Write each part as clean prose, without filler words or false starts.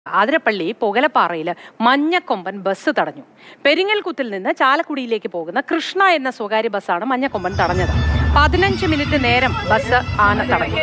Athirappilly പുകലപ്പാറയിൽ മഞ്ഞക്കൊമ്പൻ bus തടഞ്ഞു. പെരിങ്ങൽകുത്തിൽ നിന്ന് ചാലക്കുടിയിലേക്ക് പോകുന്ന കൃഷ്ണ എന്ന സ്വകാര്യ ബസ്സാണ് മഞ്ഞക്കൊമ്പൻ തടഞ്ഞത്. 15 മിനിറ്റ് നേരം ബസ് ആന തടഞ്ഞു.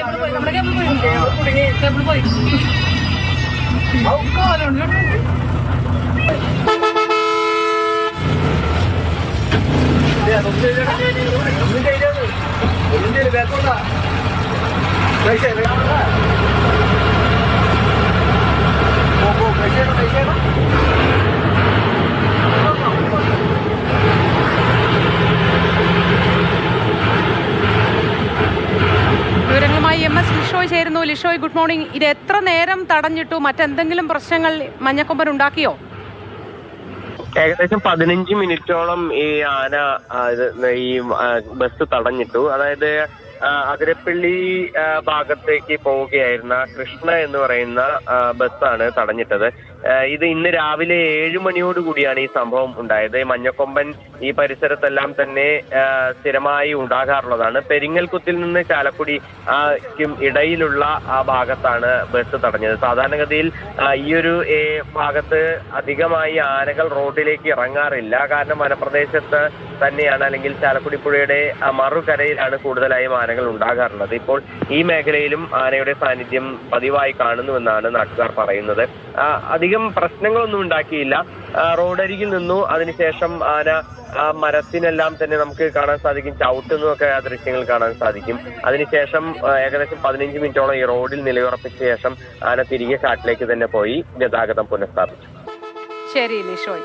വിവരങ്ങളുമായി MS ലിഷോയ് ചേരുന്നു. Lishoy, good morning. ഇത് എത്ര നേരം തടഞ്ഞിട്ടു? മറ്റെന്തെങ്കിലും പ്രശ്നങ്ങൾ മഞ്ഞക്കൊമ്പൻ ഉണ്ടാക്കിയോ? ഏകദേശം 15 മിനിറ്റോളം ഈ ആന ഈ ബസ് തടഞ്ഞിട്ടു. അതായത് അതിരപ്പള്ളി ഭാഗത്തേക്ക് പോവുകയായിരുന്ന കൃഷ്ണ എന്ന് പറയുന്ന ബസ്സാണ് തടഞ്ഞിട്ടത്. ഇത് ഇന്ന് രാവിലെ 7 മണിയോടുകൂടിയാണ് ഈ സംഭവം ഉണ്ടായത്. മഞ്ഞക്കൊമ്പൻ ഈ പരിസരത്തെല്ലാം തന്നെ സ്ഥിരമായി ഉണ്ടാകാറുള്ളതാണ്. പെരിങ്ങൽകുത്തിൽ നിന്ന് ചാലക്കുടിക്കും ഇടയിലുള്ള ആ ഭാഗത്താണ് ബസ് തടഞ്ഞത്. സാധാരണഗതിയിൽ ഈ ഒരു ഭാഗത്ത് അധികമായി ആനകൾ റോഡിലേക്ക് ഇറങ്ങാറില്ല. കാരണം വനപ്രദേശത്ത് തന്നെയാണ്, അല്ലെങ്കിൽ ചാലക്കുടി പുഴയുടെ മറുകരയിലാണ് കൂടുതലായും ആനകൾ ഉണ്ടാകാറുള്ളത്. ഇപ്പോൾ ഈ മേഖലയിലും ആനയുടെ സാന്നിധ്യം പതിവായി കാണുന്നുവെന്നാണ് നാട്ടുകാർ പറയുന്നത്. അധികം പ്രശ്നങ്ങളൊന്നും ഉണ്ടാക്കിയില്ല. റോഡരികിൽ നിന്നു. അതിനുശേഷം ആന മരത്തിനെല്ലാം തന്നെ നമുക്ക് കാണാൻ സാധിക്കും, ചവിട്ടുന്നതൊക്കെ ആ ദൃശ്യങ്ങൾ കാണാൻ സാധിക്കും. അതിനുശേഷം ഏകദേശം 15 മിനിറ്റോളം ഈ റോഡിൽ നിലയുറപ്പിച്ച ശേഷം ആന തിരികെ കാട്ടിലേക്ക് തന്നെ പോയി ഗതാഗതം പുനഃസ്ഥാപിച്ചു. ശരി ലിഷോയ്.